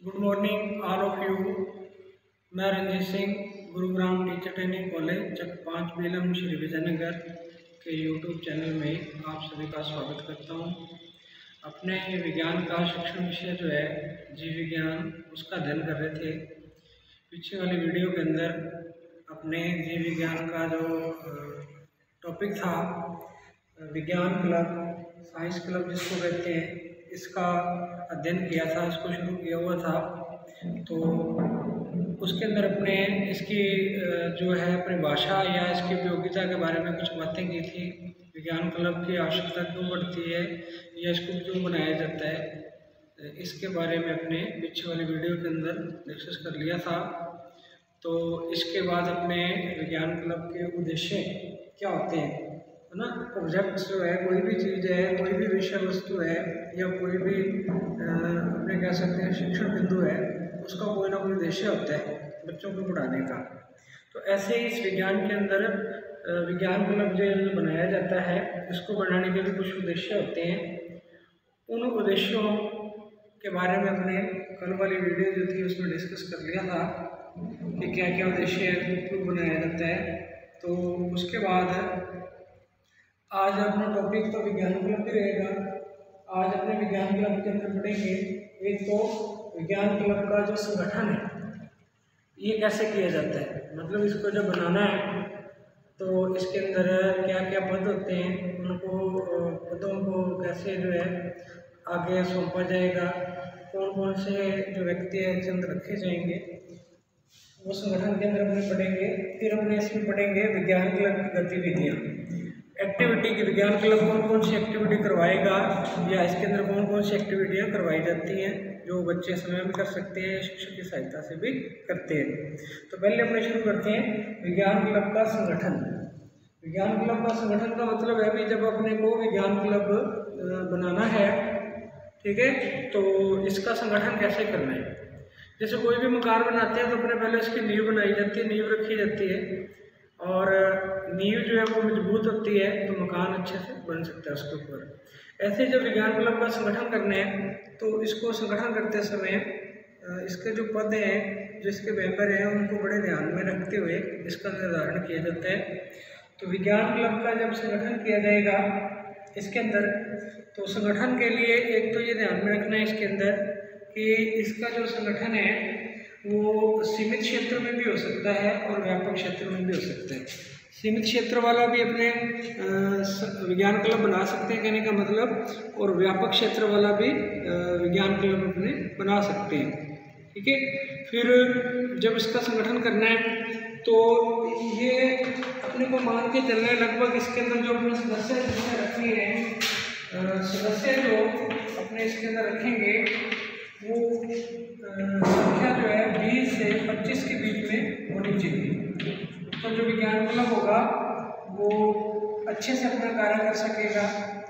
Good morning all of you. मैं Ranjeet Singh Gurugram teacher training college Chak 5 Belam Shri Vijaynagar के YouTube channel में आप सभी का स्वागत करता हूं। अपने विज्ञान का शिक्षण विषय जो है जीव विज्ञान, उसका अध्ययन कर रहे थे। पीछे वाली वीडियो के अंदर अपने जीव विज्ञान का जो टॉपिक था विज्ञान क्लब, साइंस क्लब जिसको कहते हैं, इसका अध्ययन किया था, इसको शुरू किया हुआ था। तो उसके अंदर अपने इसकी जो है परिभाषा या इसकी उपयोगिता के बारे में कुछ बातें की थी। विज्ञान क्लब की आवश्यकता क्यों पड़ती है या इसको क्यों बनाया जाता है, इसके बारे में अपने पीछे वाली वीडियो के अंदर डिस्कस कर लिया था। तो इसके बाद अपने विज्ञान क्लब के उद्देश्य क्या होते हैं, है ना। ऑब्जेक्ट जो है, कोई भी चीज़ है, कोई भी विषय वस्तु है या कोई भी अपने कह सकते हैं शिक्षण बिंदु है, उसका कोई ना कोई उद्देश्य होता है बच्चों को पढ़ाने का। तो ऐसे ही इस विज्ञान के अंदर विज्ञान क्लब जो बनाया जाता है, इसको बनाने के भी कुछ उद्देश्य होते हैं। उन उद्देश्यों के बारे में अपने कल वाली वीडियो जो थी उसमें डिस्कस कर लिया था कि क्या क्या उद्देश्य क्यों बनाया जाता है। तो उसके बाद आज अपना टॉपिक तो विज्ञान क्लब भी रहेगा। आज अपने विज्ञान क्लब के अंदर पढ़ेंगे एक तो विज्ञान क्लब का जो संगठन है ये कैसे किया जाता है, मतलब इसको जब बनाना है तो इसके अंदर क्या क्या पद होते हैं, उनको पदों को कैसे जो है आगे सौंपा जाएगा, कौन कौन से जो व्यक्ति है इसके अंदर रखे जाएंगे, वो संगठन के अंदर अपने पढ़ेंगे। फिर अपने इसमें पढ़ेंगे विज्ञान क्लब की गतिविधियाँ, एक्टिविटी की। विज्ञान क्लब कौन कौन सी एक्टिविटी करवाएगा या इसके अंदर कौन कौन सी एक्टिविटियाँ करवाई जाती हैं जो बच्चे समय में कर सकते हैं, शिक्षक की सहायता से भी करते हैं। तो पहले अपने शुरू करते हैं विज्ञान क्लब का संगठन। विज्ञान क्लब का संगठन का मतलब है कि जब अपने को विज्ञान क्लब बनाना है, ठीक है, तो इसका संगठन कैसे करना है। जैसे कोई भी मकान बनाते हैं तो अपने पहले उसकी नींव बनाई जाती है, नींव रखी जाती है, और नींव जो है वो मजबूत होती है तो मकान अच्छे से बन सकता है उसके ऊपर। ऐसे जब विज्ञान क्लब का संगठन करने हैं तो इसको संगठन करते समय इसके जो पद हैं, जो इसके मेंबर हैं, उनको बड़े ध्यान में रखते हुए इसका निर्धारण किया जाता है। तो विज्ञान क्लब का जब संगठन किया जाएगा इसके अंदर, तो संगठन के लिए एक तो ये ध्यान में रखना है इसके अंदर कि इसका जो संगठन है वो सीमित क्षेत्र में भी हो सकता है और व्यापक क्षेत्र में भी हो सकता है। सीमित क्षेत्र वाला भी अपने विज्ञान क्लब बना सकते हैं, कहने का मतलब, और व्यापक क्षेत्र वाला भी विज्ञान क्लब अपने बना सकते हैं, ठीक है। फिर जब इसका संगठन करना है तो ये अपने को मान के चलना है, लगभग इसके अंदर जो अपने सदस्य जिसने रखी है, सदस्य जो अपने इसके अंदर रखेंगे वो संख्या जो है 20 से 25 के बीच में होनी चाहिए। तो जो विज्ञान क्लब होगा वो अच्छे से अपना कार्य कर सकेगा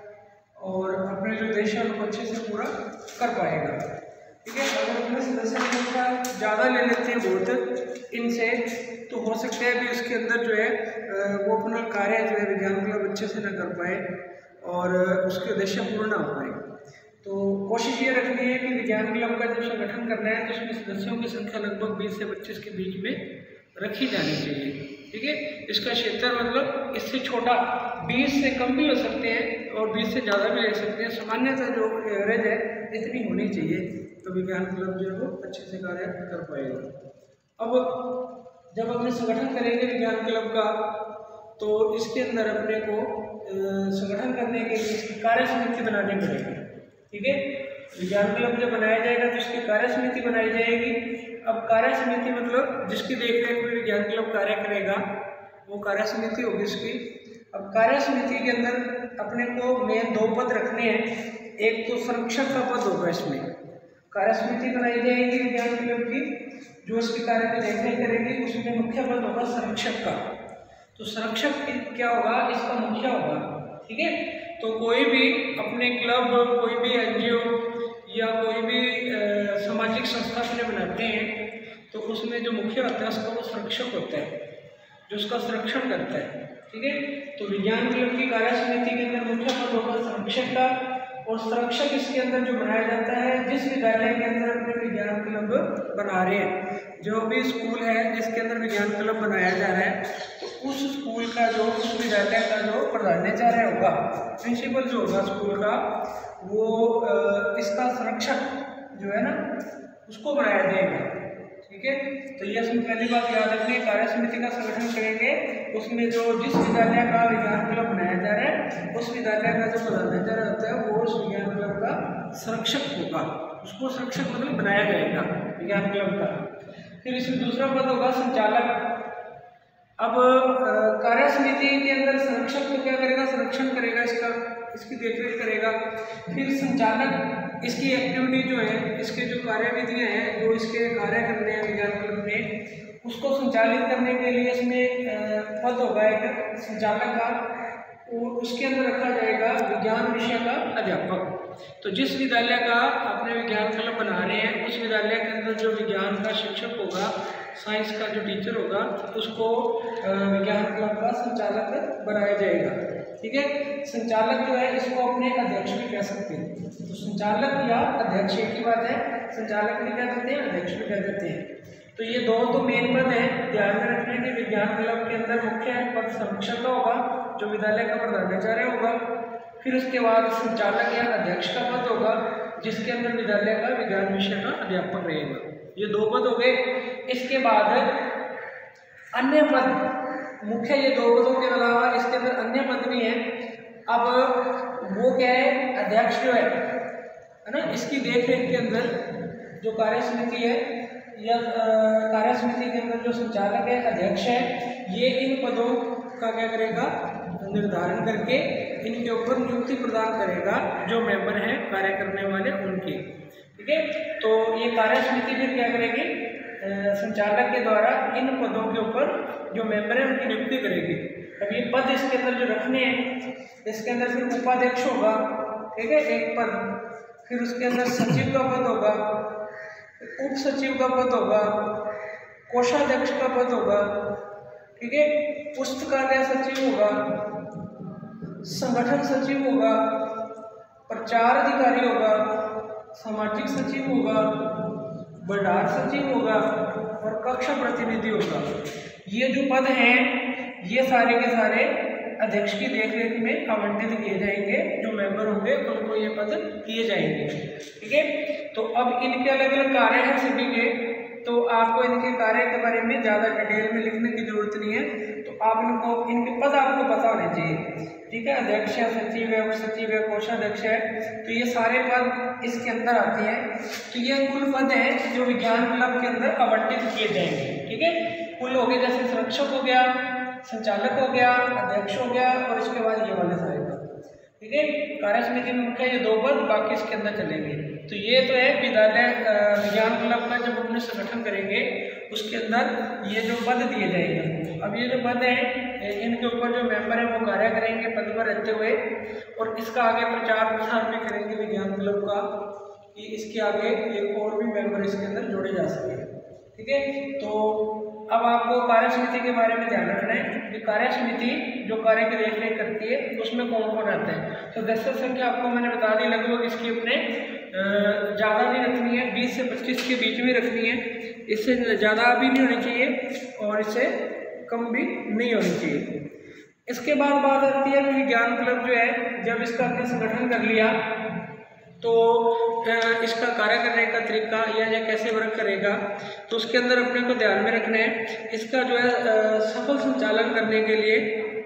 और अपने जो उद्देश्य है उनको अच्छे से पूरा कर पाएगा, ठीक है। अगर अपने सदस्य संख्या ज़्यादा ले लेते हैं बहुत इनसे, तो हो सकता है भी उसके अंदर जो है वो अपना कार्य जो है विज्ञान क्लब अच्छे से न कर पाए और उसके उद्देश्य पूर्ण ना हो पाए। तो कोशिश ये रखनी है कि विज्ञान क्लब का जब संगठन करना है तो उसमें सदस्यों की संख्या लगभग 20 से 25 के बीच में रखी जानी चाहिए, ठीक है। इसका क्षेत्र मतलब इससे छोटा, 20 से कम भी हो सकते हैं और 20 से ज़्यादा भी ले सकते हैं। सामान्यतः जो एवरेज है इतनी होनी चाहिए, तो विज्ञान क्लब जो है वो अच्छे से कार्य कर पाएगा। अब जब अपने संगठन करेंगे विज्ञान क्लब का, तो इसके अंदर अपने को संगठन करने के लिए इसकी कार्य समिति बनानी पड़ेगी, ठीक है। विज्ञान क्लब जब बनाया जाएगा तो इसकी कार्य समिति बनाई जाएगी। अब कार्य समिति मतलब जिसकी देखरेख में विज्ञान क्लब कार्य करेगा वो कार्य समिति होगी इसकी। अब कार्य समिति के अंदर अपने को मेन 2 पद रखने हैं। एक तो संरक्षक का पद होगा, इसमें कार्य समिति बनाई जाएगी विज्ञान क्लब की, जो इसके कार्य की देखरेख करेगी। उसमें मुख्य पद होगा संरक्षक का। तो संरक्षक क्या होगा, इसका मुखिया होगा, ठीक है। तो कोई भी अपने क्लब, कोई भी एनजीओ या कोई भी सामाजिक संस्था अपने बनाते हैं तो उसमें जो मुखिया होता है उसका वो संरक्षक होता है, जो उसका संरक्षण करता है, ठीक है। तो विज्ञान क्लब की कार्य समिति के अंदर मुख्य पद होगा संरक्षक का, और संरक्षक इसके अंदर जो बनाया जाता है जिस विद्यालय के अंदर अपने विज्ञान क्लब क्लब बना रहे हैं। जो भी स्कूल है जिसके अंदर विज्ञान क्लब बनाया जा रहा है, तो उस स्कूल का जो उस विद्यालय का जो प्रधानाचार्य होगा, प्रिंसिपल जो होगा स्कूल का, वो इसका संरक्षक जो है ना उसको बनाया जाएगा। ठीक है, तो ये इसमें पहली बात याद रखनी है, कार्य समिति का संगठन करेंगे, उसमें जो जिस विद्यालय का विज्ञान क्लब बनाया जा रहा है उस विद्यालय का जो प्रधानाचार्य होता है वो उस विज्ञान क्लब का संरक्षक होगा, उसको संरक्षक मतलब बनाया जाएगा विज्ञान क्लब का। फिर इसमें दूसरा पद होगा संचालक। अब कार्य समिति के अंदर संरक्षक तो क्या करेगा, संरक्षण करेगा, इसकी देखरेख करेगा। फिर संचालक इसकी एक्टिविटी जो है, इसके जो कार्यविधियाँ हैं, जो इसके कार्य करने हैं विज्ञान क्लब में, उसको संचालित करने के लिए इसमें पद होगा एक संचालक का, और उसके अंदर रखा जाएगा विज्ञान विषय का अध्यापक। तो जिस विद्यालय का अपने विज्ञान क्लब बना रहे हैं उस विद्यालय के अंदर जो विज्ञान का शिक्षक होगा, साइंस का जो टीचर होगा, उसको विज्ञान क्लब का संचालक बनाया जाएगा। ठीक है, संचालक जो है इसको अपने अध्यक्ष भी कह सकते हैं। तो संचालक या अध्यक्ष एक ही बात है, संचालक भी कह देते हैं, अध्यक्ष भी कह देते हैं। तो ये दो तो मेन पद हैं, ध्यान में रखने के विज्ञान क्लब के अंदर मुख्य पद संरक्षक का होगा, जो विद्यालय का प्रधानाचार्य होगा। फिर उसके बाद संचालक या अध्यक्ष का पद होगा, जिसके अंदर विद्यालय का विज्ञान विषय का अध्यापक रहेगा। ये दो पद हो गए। इसके बाद अन्य पद, मुख्य ये दो पदों के अलावा इसके अंदर अन्य पद भी हैं। अब वो क्या है, अध्यक्ष जो है ना, इसकी देखरेख के अंदर जो कार्य समिति है या कार्य समिति के अंदर जो संचालक है, अध्यक्ष है, ये इन पदों का क्या करेगा, निर्धारण करके इनके ऊपर नियुक्ति प्रदान करेगा जो मेंबर हैं कार्य करने वाले उनकी। ठीक है, तो ये कार्य समिति फिर क्या करेगी, संचालक के द्वारा इन पदों के ऊपर जो मेंबर हैं उनकी नियुक्ति करेगी। अब ये पद इसके अंदर जो रखने हैं, इसके अंदर फिर उपाध्यक्ष होगा, ठीक है, एक पद। फिर उसके अंदर सचिव का पद होगा, उप सचिव का पद होगा, कोषाध्यक्ष का पद होगा, ठीक है, पुस्तकालय सचिव होगा, संगठन सचिव होगा, प्रचार अधिकारी होगा, सामाजिक सचिव होगा, भंडार सचिव होगा और कक्षा प्रतिनिधि होगा। ये जो पद हैं ये सारे के सारे अध्यक्ष की देखरेख में आवंटित किए जाएंगे, जो मेंबर होंगे उनको ये पद दिए जाएंगे। ठीक है, तो अब इनके अलग अलग कार्य हैं सभी के, तो आपको इनके कार्य के बारे में ज़्यादा डिटेल में लिखने की जरूरत नहीं है, तो आप इनको इनके पद आपको पता होने चाहिए। ठीक है, अध्यक्ष है, सचिव है, उप सचिव है, कोषाध्यक्ष है, तो ये सारे पद इसके अंदर आते हैं। तो ये कुल पद हैं जो विज्ञान क्लब के अंदर आवंटित किए जाएंगे। ठीक है, कुल हो गए, जैसे संरक्षक हो गया, संचालक हो गया, अध्यक्ष हो गया, और इसके बाद ये वाले सारे पद। ठीक है, कार्य समिति में मुख्य ये दो पद, बाकी इसके अंदर चलेंगे। तो ये तो है विद्यालय विज्ञान क्लब का जब अपने संगठन करेंगे उसके अंदर ये जो पद दिए जाएंगे। अब ये जो पद हैं इनके ऊपर जो मेंबर हैं वो कार्य करेंगे पद पर रहते हुए, और इसका आगे प्रचार प्रसार भी करेंगे विज्ञान क्लब का, कि इसके आगे एक और भी मेंबर इसके अंदर जोड़े जा सके। ठीक है, तो अब आपको कार्य समिति के बारे में ध्यान रखना है कि कार्य समिति जो कार्य की देखरेख करती है उसमें कौन कौन आता है। तो सदस्य संख्या आपको मैंने बता दी, लगभग इसकी अपने ज़्यादा नहीं रखनी है, 20 से 25 के बीच में रखनी है, इससे ज़्यादा भी नहीं होनी चाहिए और इससे कम भी नहीं होनी चाहिए। इसके बाद बात आती है विज्ञान क्लब जो है, जब इसका अपने संगठन कर लिया तो इसका कार्य करने का तरीका या कैसे वर्क करेगा, तो उसके अंदर अपने को ध्यान में रखना है। इसका जो है सफल संचालन करने के लिए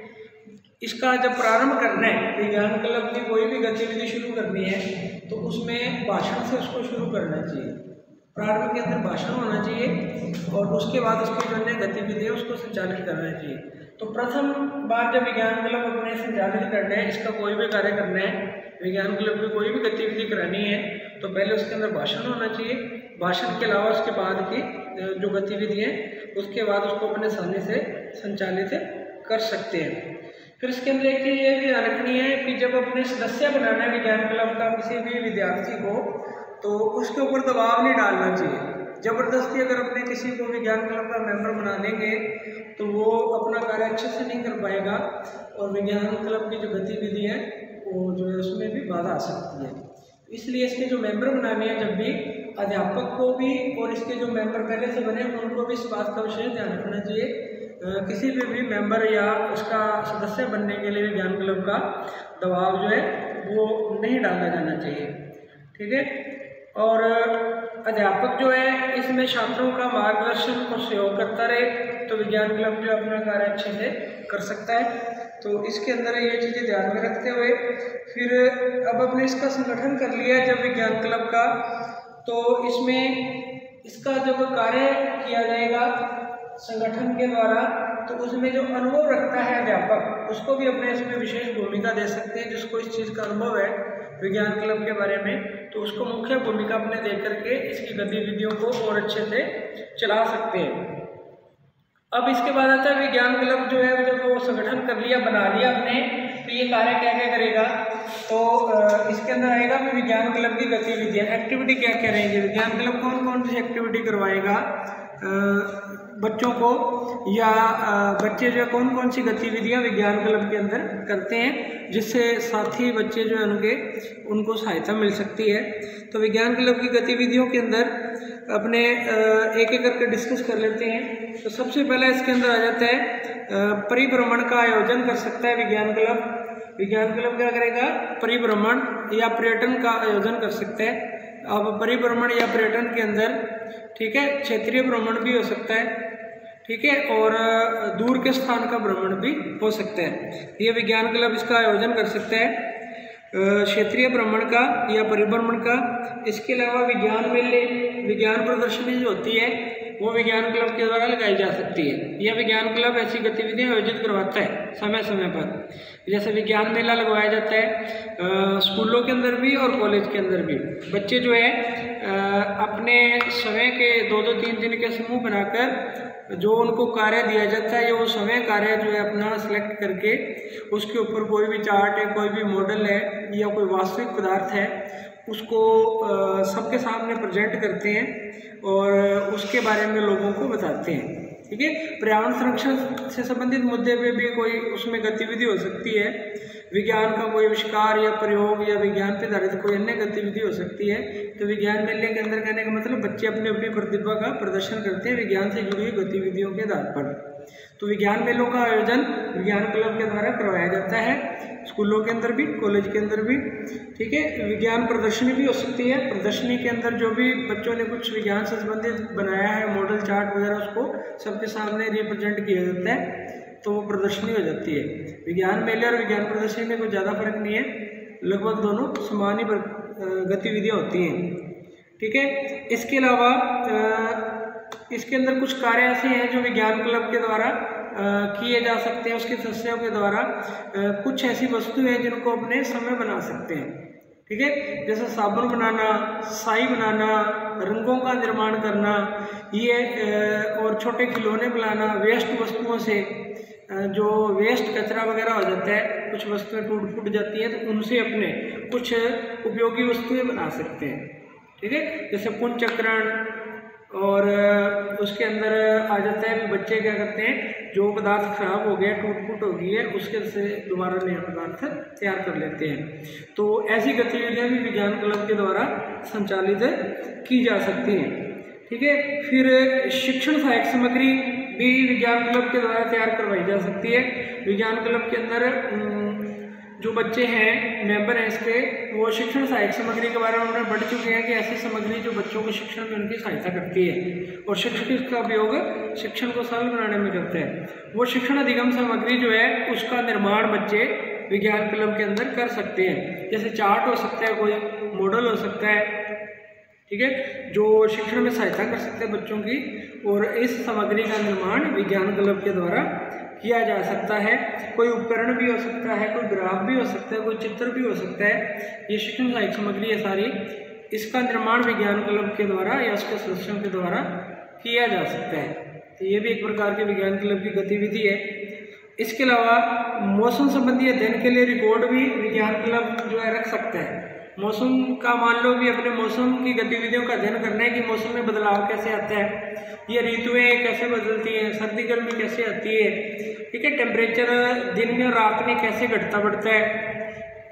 इसका जब प्रारंभ करना है, विज्ञान क्लब की कोई भी गतिविधि शुरू करनी है तो उसमें भाषण से उसको शुरू करना चाहिए। प्रारंभ के अंदर भाषण होना चाहिए और उसके बाद उसकी जो नई गतिविधि है उसको संचालित करना चाहिए। तो प्रथम बार जब विज्ञान क्लब अपने संचालित करना है, इसका कोई भी कार्य करना है, विज्ञान क्लब में कोई भी गतिविधि करानी है, तो पहले उसके अंदर भाषण होना चाहिए। भाषण के अलावा उसके बाद की जो गतिविधि है उसके बाद उसको अपने सामने से संचालित कर सकते हैं। फिर इसके अंदर एक चीज़ ये भी ध्यान रखनी है कि जब अपने सदस्य बनाना है विज्ञान क्लब का किसी भी विद्यार्थी को, तो उसके ऊपर दबाव नहीं डालना चाहिए। ज़बरदस्ती अगर अपने किसी को विज्ञान क्लब का मेंबर बना लेंगे तो वो अपना कार्य अच्छे से नहीं कर पाएगा और विज्ञान क्लब की जो गतिविधि है वो जो है उसमें भी बाधा आ सकती है। इसलिए इसके जो मेंबर बनाने हैं जब भी अध्यापक को भी और इसके जो मेंबर पहले से बने उनको भी इस बात का विशेष ध्यान रखना चाहिए। किसी भी मेंबर या उसका सदस्य बनने के लिए विज्ञान क्लब का दबाव जो है वो नहीं डाला जाना चाहिए, ठीक है। और अध्यापक जो है इसमें छात्रों का मार्गदर्शन और सहयोग करता रहे तो विज्ञान क्लब जो अपना कार्य अच्छे से कर सकता है। तो इसके अंदर ये चीज़ें ध्यान में रखते हुए फिर अब अपने इसका संगठन कर लिया जब विज्ञान क्लब का, तो इसमें इसका जब कार्य किया जाएगा संगठन के द्वारा तो उसमें जो अनुभव रखता है अध्यापक उसको भी अपने इसमें विशेष भूमिका दे सकते हैं। जिसको इस चीज़ का अनुभव है विज्ञान क्लब के बारे में तो उसको मुख्य भूमिका अपने दे करके इसकी गतिविधियों को और अच्छे से चला सकते हैं। अब इसके बाद आता है विज्ञान क्लब जो है जब वो संगठन कर लिया बना लिया अपने तो ये कार्य क्या क्या करेगा, तो इसके अंदर आएगा कि विज्ञान क्लब की गतिविधियाँ एक्टिविटी क्या क्या रहेंगी। विज्ञान क्लब कौन कौन सी एक्टिविटी करवाएगा बच्चों को, या बच्चे जो है कौन कौन सी गतिविधियां विज्ञान क्लब के अंदर करते हैं जिससे साथी बच्चे जो है उनको सहायता मिल सकती है। तो विज्ञान क्लब की गतिविधियों के अंदर अपने एक एक करके डिस्कस कर लेते हैं। तो सबसे पहला इसके अंदर आ जाता है परिभ्रमण का आयोजन कर सकता है विज्ञान क्लब। विज्ञान क्लब क्या करेगा, परिभ्रमण या पर्यटन का आयोजन कर सकता है। अब परिभ्रमण या पर्यटन के अंदर, ठीक है, क्षेत्रीय भ्रमण भी हो सकता है, ठीक है, और दूर के स्थान का भ्रमण भी हो सकता है। ये विज्ञान क्लब इसका आयोजन कर सकता है क्षेत्रीय भ्रमण का या परिभ्रमण का। इसके अलावा विज्ञान मेले, विज्ञान प्रदर्शनी जो होती है वो विज्ञान क्लब के द्वारा लगाई जा सकती है। यह विज्ञान क्लब ऐसी गतिविधियां आयोजित करवाता है समय समय पर। जैसे विज्ञान मेला लगवाया जाता है स्कूलों के अंदर भी और कॉलेज के अंदर भी। बच्चे जो है अपने समय के 2-2 3 दिन के समूह बनाकर जो उनको कार्य दिया जाता है वो समय कार्य जो है अपना सेलेक्ट करके उसके ऊपर कोई भी चार्ट है, कोई भी मॉडल है या कोई वास्तविक पदार्थ है उसको सबके सामने प्रेजेंट करते हैं और उसके बारे में लोगों को बताते हैं, ठीक है। पर्यावरण संरक्षण से संबंधित मुद्दे पे भी कोई उसमें गतिविधि हो सकती है। विज्ञान का कोई आविष्कार या प्रयोग या विज्ञान पे आधारित कोई अन्य गतिविधि हो सकती है। तो विज्ञान मेले के अंदर कहने का मतलब बच्चे अपनी अपनी प्रतिभा का प्रदर्शन करते हैं विज्ञान से जुड़ी हुई गतिविधियों के आधार पर। तो विज्ञान मेलों का आयोजन विज्ञान क्लब के द्वारा करवाया जाता है स्कूलों के अंदर भी, कॉलेज के अंदर भी, ठीक है। विज्ञान प्रदर्शनी भी हो सकती है। प्रदर्शनी के अंदर जो भी बच्चों ने कुछ विज्ञान से संबंधित बनाया है मॉडल चार्ट वगैरह उसको सबके सामने रिप्रेजेंट किया जाता है तो वो प्रदर्शनी हो जाती है। विज्ञान मेले और विज्ञान प्रदर्शनी में कोई ज़्यादा फर्क नहीं है, लगभग दोनों समान ही गतिविधियाँ होती हैं, ठीक है। इसके अलावा इसके अंदर कुछ कार्य ऐसे हैं जो विज्ञान क्लब के द्वारा किए जा सकते हैं। उसके सदस्यों के द्वारा कुछ ऐसी वस्तुएं हैं जिनको अपने समय बना सकते हैं, ठीक है। जैसे साबुन बनाना, साई बनाना, रंगों का निर्माण करना, ये और छोटे खिलौने बनाना, वेस्ट वस्तुओं से जो वेस्ट कचरा वगैरह हो जाता है, कुछ वस्तुएं टूट फूट जाती हैं तो उनसे अपने कुछ उपयोगी वस्तुएं बना सकते हैं, ठीक है। जैसे पुण्य चक्रण, और उसके अंदर आ जाता है कि बच्चे क्या करते हैं जो पदार्थ खराब हो गया, टूट फूट हो गई है, उसके से दोबारा नया पदार्थ तैयार कर लेते हैं। तो ऐसी गतिविधियां भी विज्ञान क्लब के द्वारा संचालित की जा सकती हैं, ठीक है। फिर शिक्षण सहायक सामग्री भी विज्ञान क्लब के द्वारा तैयार करवाई जा सकती है। विज्ञान क्लब के अंदर जो बच्चे हैं मेंबर हैं इसके, वो शिक्षण सहायक सामग्री के बारे में उन्हें बढ़ चुके हैं कि ऐसी सामग्री जो बच्चों को शिक्षण में उनकी सहायता करती है और शिक्षक इसका उपयोग शिक्षण को सरल बनाने में करते हैं। वो शिक्षण अधिगम सामग्री जो है उसका निर्माण बच्चे विज्ञान क्लब के अंदर कर सकते हैं। जैसे चार्ट हो सकता है, कोई मॉडल हो सकता है, ठीक है, जो शिक्षण में सहायता कर सकते हैं बच्चों की। और इस सामग्री का निर्माण विज्ञान क्लब के द्वारा किया जा सकता है। कोई उपकरण भी हो सकता है, कोई ग्राफ भी हो सकता है, कोई चित्र भी हो सकता है। ये शिक्षण सहायक सामग्री है सारी, इसका निर्माण विज्ञान क्लब के द्वारा या उसके सदस्यों के द्वारा किया जा सकता है। तो ये भी एक प्रकार के विज्ञान क्लब की गतिविधि है। इसके अलावा मौसम संबंधी अध्ययन के लिए रिकॉर्ड भी विज्ञान क्लब जो है रख सकता है। मौसम का मान लो भी अपने मौसम की गतिविधियों का अध्ययन करना है कि मौसम में बदलाव कैसे आता है, ये ऋतुएं कैसे बदलती हैं, सर्दी गर्मी कैसे आती है, ठीक है, टेम्परेचर दिन में और रात में कैसे घटता बढ़ता है,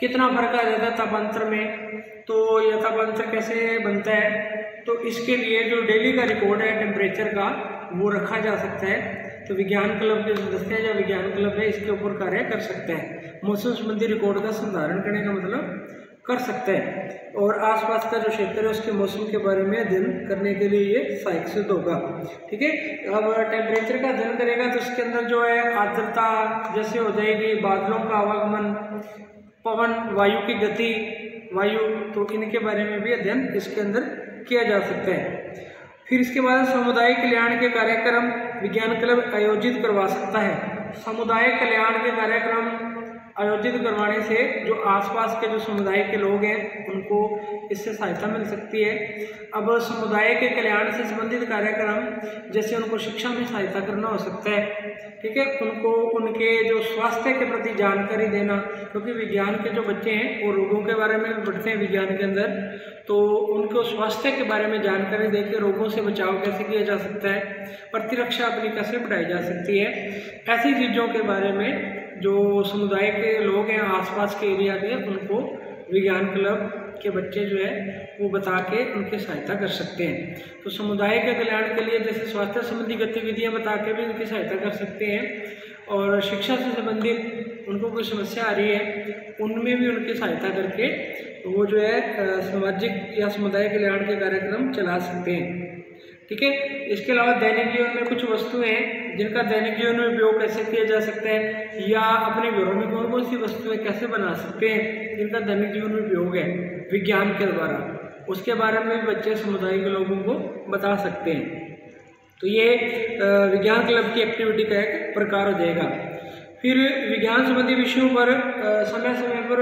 कितना फर्क आ जाता है तापांतर में, तो यह तापांतर कैसे बनता है, तो इसके लिए जो डेली का रिकॉर्ड है टेम्परेचर का वो रखा जा सकता है। तो विज्ञान क्लब के सदस्य या विज्ञान क्लब है इसके ऊपर कार्य कर सकते हैं, मौसम संबंधी रिकॉर्ड का संधारण करने का मतलब कर सकते हैं, और आसपास का जो क्षेत्र है उसके मौसम के बारे में अध्ययन करने के लिए ये सहायक सिद्ध होगा। ठीक है, अब टेम्परेचर का अध्ययन करेगा तो इसके अंदर जो है आर्द्रता जैसे हो जाएगी, बादलों का आवागमन, पवन, वायु की गति, वायु, तो इनके बारे में भी अध्ययन इसके अंदर किया जा सकता है। फिर इसके बाद समुदाय कल्याण के कार्यक्रम विज्ञान क्लब आयोजित करवा सकता है। समुदाय कल्याण के कार्यक्रम आयोजित करवाने से जो आसपास के जो समुदाय के लोग हैं उनको इससे सहायता मिल सकती है। अब समुदाय के कल्याण से संबंधित कार्यक्रम जैसे उनको शिक्षा में सहायता करना हो सकता है। ठीक है, उनको उनके जो स्वास्थ्य के प्रति जानकारी देना, क्योंकि विज्ञान के जो बच्चे हैं वो रोगों के बारे में पढ़ते हैं विज्ञान के अंदर, तो उनको स्वास्थ्य के बारे में जानकारी देकर रोगों से बचाव कैसे किया जा सकता है, प्रतिरक्षा अपनी कैसे बढ़ाई जा सकती है, ऐसी चीज़ों के बारे में जो समुदाय के लोग हैं आसपास के एरिया के उनको विज्ञान क्लब के बच्चे जो है वो बता के उनकी सहायता कर सकते हैं। तो समुदाय के कल्याण के लिए जैसे स्वास्थ्य संबंधी गतिविधियां बता के भी उनकी सहायता कर सकते हैं, और शिक्षा से संबंधित उनको कोई समस्या आ रही है उनमें भी उनकी सहायता करके वो जो है सामाजिक या समुदाय कल्याण के कार्यक्रम चला सकते हैं। ठीक है, इसके अलावा दैनिक जीवन में कुछ वस्तुएं हैं जिनका दैनिक जीवन में उपयोग कैसे किया जा सकता है, या अपने घरों में कौन कौन सी वस्तुएं कैसे बना सकते हैं जिनका दैनिक जीवन में उपयोग है विज्ञान के द्वारा, उसके बारे में भी बच्चे समुदाय के लोगों को बता सकते हैं। तो ये विज्ञान क्लब की एक्टिविटी का एक प्रकार हो जाएगा। फिर विज्ञान संबंधी विषयों पर समय समय पर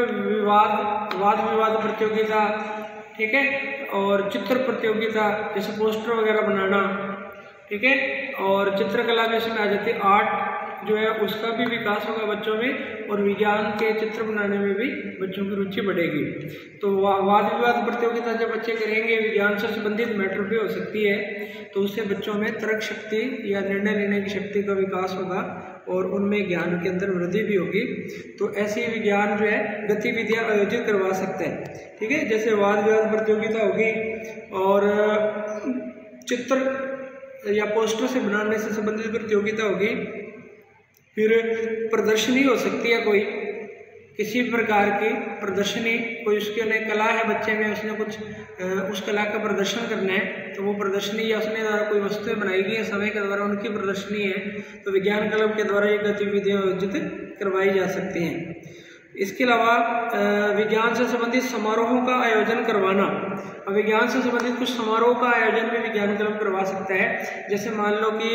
वाद विवाद प्रतियोगिता, ठीक है, और चित्र प्रतियोगिता जैसे पोस्टर वगैरह बनाना, ठीक है, और चित्रकला में इसमें आ जाती है, आर्ट जो है उसका भी विकास होगा बच्चों में, और विज्ञान के चित्र बनाने में भी बच्चों की रुचि बढ़ेगी। तो वाद विवाद प्रतियोगिता जब बच्चे करेंगे विज्ञान से संबंधित मैटर भी हो सकती है, तो उससे बच्चों में तर्क शक्ति या निर्णय लेने की शक्ति का विकास होगा और उनमें ज्ञान के अंदर वृद्धि भी होगी। तो ऐसी विज्ञान जो है गतिविधियां आयोजित करवा सकते हैं। ठीक है, जैसे वाद विवाद प्रतियोगिता होगी, और चित्र या पोस्टर से बनाने से संबंधित प्रतियोगिता होगी। फिर प्रदर्शनी हो सकती है, कोई किसी प्रकार की प्रदर्शनी, कोई उसके लिए कला है बच्चे में, उसने कुछ उस कला का प्रदर्शन करना है, तो वो प्रदर्शनी या उसने द्वारा कोई वस्तुएं बनाई गई है समय के द्वारा उनकी प्रदर्शनी है, तो विज्ञान क्लब के द्वारा ये गतिविधियां आयोजित करवाई जा सकती हैं। इसके अलावा विज्ञान से संबंधित समारोहों का आयोजन करवाना, विज्ञान से संबंधित कुछ समारोह का आयोजन भी विज्ञान क्लब करवा सकता है। जैसे मान लो कि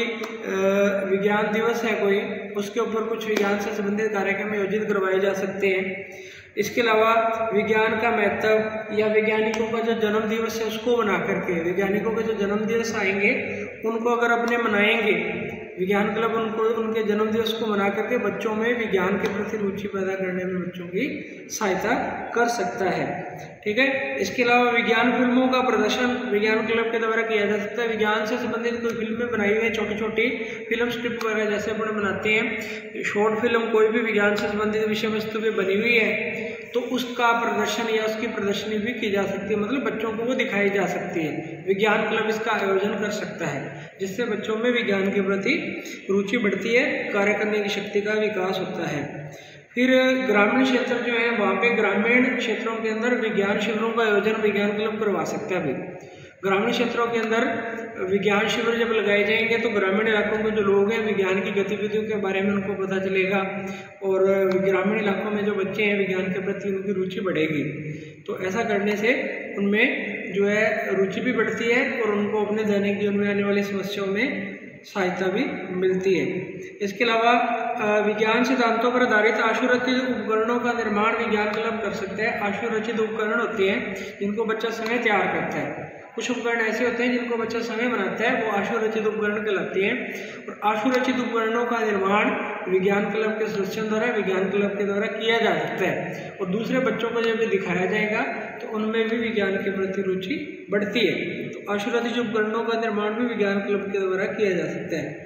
विज्ञान दिवस है कोई, उसके ऊपर कुछ विज्ञान से संबंधित कार्यक्रम आयोजित करवाए जा सकते हैं। इसके अलावा विज्ञान का महत्व या वैज्ञानिकों का जो जन्म दिवस है उसको बना करके, वैज्ञानिकों के जो जन्म दिवस आएंगे उनको अगर अपने मनाएंगे विज्ञान क्लब, उनको उनके जन्म दिवस को मना करके बच्चों में विज्ञान के प्रति रुचि पैदा करने में बच्चों की सहायता कर सकता है। ठीक है, इसके अलावा विज्ञान फिल्मों का प्रदर्शन विज्ञान क्लब के द्वारा किया जा सकता है। विज्ञान से संबंधित कोई फिल्में बनाई हुई है, छोटी छोटी फिल्म स्क्रिप्ट वगैरह जैसे अपन बनाते हैं, शॉर्ट फिल्म कोई भी विज्ञान से संबंधित विषय वस्तु पे बनी हुई है, तो उसका प्रदर्शन या उसकी प्रदर्शनी भी की जा सकती है, मतलब बच्चों को वो दिखाई जा सकती है। विज्ञान क्लब इसका आयोजन कर सकता है, जिससे बच्चों में विज्ञान के प्रति रुचि बढ़ती है, कार्य करने की शक्ति का विकास होता है। फिर ग्रामीण क्षेत्र जो है वहाँ पे ग्रामीण क्षेत्रों के अंदर विज्ञान शिविरों का आयोजन विज्ञान क्लब करवा सकता है। अभी ग्रामीण क्षेत्रों के अंदर विज्ञान शिविर जब लगाए जाएंगे तो ग्रामीण इलाकों के जो लोग हैं विज्ञान की गतिविधियों के बारे में उनको पता चलेगा, और ग्रामीण इलाकों में जो बच्चे हैं विज्ञान के प्रति उनकी रुचि बढ़ेगी। तो ऐसा करने से उनमें जो है रुचि भी बढ़ती है और उनको अपने दैनिक जीवन में आने वाली समस्याओं में सहायता भी मिलती है। इसके अलावा विज्ञान सिद्धांतों पर आधारित आशुरचित उपकरणों का निर्माण विज्ञान क्लब कर सकते हैं। आशुरचित उपकरण होते हैं जिनको बच्चा स्वयं तैयार करता है। कुछ उपकरण ऐसे होते हैं जिनको बच्चा स्वयं बनाता है, वो आशुरचित उपकरण कहलाते हैं। और आशुरचित उपकरणों का निर्माण विज्ञान क्लब के सदस्यों द्वारा विज्ञान क्लब के द्वारा किया जा सकता है, और दूसरे बच्चों को जब दिखाया जाएगा तो उनमें भी विज्ञान के प्रति रुचि बढ़ती है। तो आशुरचित उपकरणों का निर्माण भी विज्ञान क्लब के द्वारा किया जा सकता है।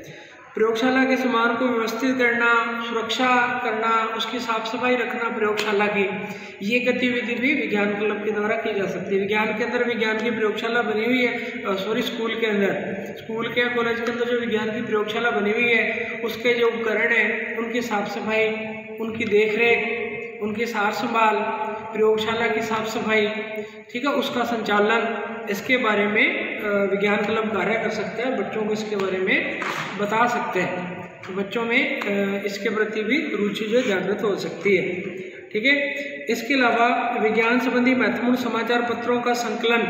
प्रयोगशाला के सामान को व्यवस्थित करना, सुरक्षा करना, उसकी साफ सफाई रखना प्रयोगशाला की, ये गतिविधि भी विज्ञान क्लब के द्वारा की जा सकती है। विज्ञान के अंदर विज्ञान की प्रयोगशाला बनी हुई है, स्कूल के अंदर, स्कूल के कॉलेज के अंदर जो विज्ञान की प्रयोगशाला बनी हुई है, उसके जो उपकरण हैं उनकी साफ सफाई, उनकी देखरेख, उनकी सार संभाल, प्रयोगशाला की साफ सफाई, ठीक है, उसका संचालन, इसके बारे में विज्ञान क्लब कार्य कर सकता है। बच्चों को इसके बारे में बता सकते हैं, तो बच्चों में इसके प्रति भी रुचि जो जागृत हो सकती है। ठीक है, इसके अलावा विज्ञान संबंधी महत्वपूर्ण समाचार पत्रों का संकलन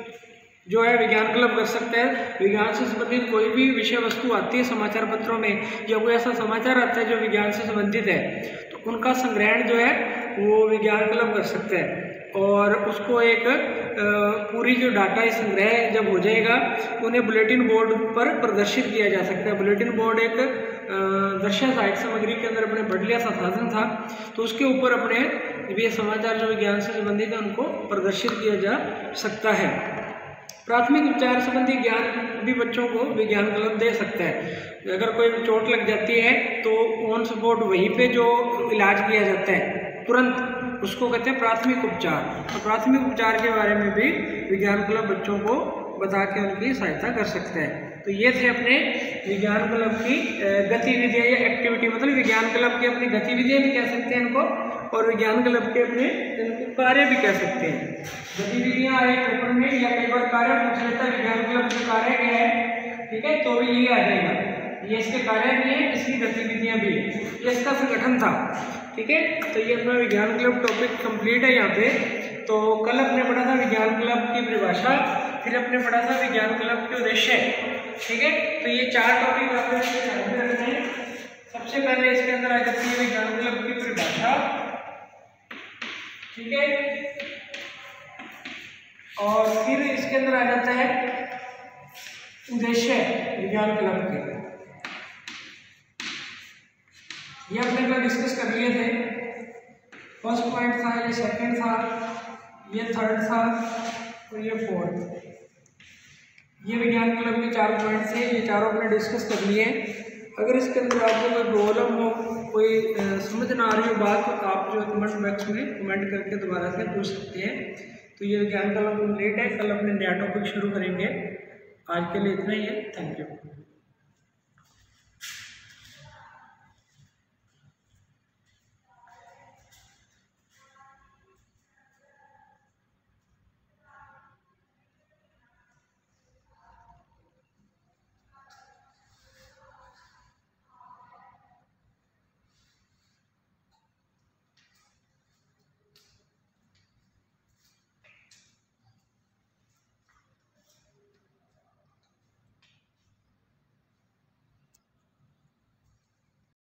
जो है विज्ञान क्लब कर सकता है। विज्ञान से संबंधित कोई भी विषय वस्तु आती है समाचार पत्रों में, या कोई ऐसा समाचार आता है जो विज्ञान से संबंधित है, तो उनका संग्रहण जो है वो विज्ञान क्लब कर सकता है। और उसको एक पूरी जो डाटा संग्रह जब हो जाएगा, उन्हें बुलेटिन बोर्ड पर प्रदर्शित किया जा सकता है। बुलेटिन बोर्ड एक दृश्य सहायक सामग्री के अंदर अपने बढ़ लिया साधन था, तो उसके ऊपर अपने ये समाचार जो विज्ञान से संबंधित है उनको प्रदर्शित किया जा सकता है। प्राथमिक उपचार संबंधी ज्ञान भी बच्चों को विज्ञान क्लब दे सकता है। अगर कोई चोट लग जाती है तो ऑन स्पॉट वहीं पे जो इलाज किया जाता है तुरंत, उसको कहते हैं प्राथमिक उपचार। तो प्राथमिक उपचार के बारे में भी विज्ञान क्लब बच्चों को बता के उनकी सहायता कर सकते हैं। तो ये थे अपने विज्ञान क्लब की गतिविधियाँ या एक्टिविटी, मतलब विज्ञान क्लब की अपनी गतिविधियाँ भी कह सकते हैं इनको, और विज्ञान क्लब के अपने इनको कार्य भी कह सकते हैं। गतिविधियाँ आए पेपर में, या कई बार कार्य पूछ लेता है विज्ञान क्लब का कार्य क्या है, ठीक है, तो ये आ जाएगा, ये इसके कार्य भी है, इसकी गतिविधियाँ भी है, ये इसका संगठन था। ठीक है, तो ये अपना विज्ञान क्लब टॉपिक कंप्लीट है यहाँ पे। तो कल अपने पढ़ा था विज्ञान क्लब की परिभाषा, फिर अपने पढ़ा था विज्ञान क्लब के उद्देश्य। ठीक है, तो ये 4 टॉपिक आपने ध्यान में रखने हैं। सबसे पहले इसके अंदर आ जाती है विज्ञान क्लब की परिभाषा, ठीक है, और फिर इसके अंदर आ जाता है उद्देश्य विज्ञान क्लब के। ये अपने कल डिस्कस कर लिए थे। फर्स्ट पॉइंट था, ये सेकंड था, ये थर्ड था, और ये फोर्थ। ये विज्ञान क्लब के 4 पॉइंट थे, ये चारों अपने डिस्कस कर लिए। अगर इसके अंदर आपको कोई प्रॉब्लम हो, कोई समझ ना आ रही हो बात, तो आप जो कमेंट बॉक्स में कमेंट करके दोबारा से पूछ सकते हैं। तो ये विज्ञान क्लब कंप्लीट है। कल अपने नया टॉपिक शुरू करेंगे। आज के लिए इतना ही है। Thank you.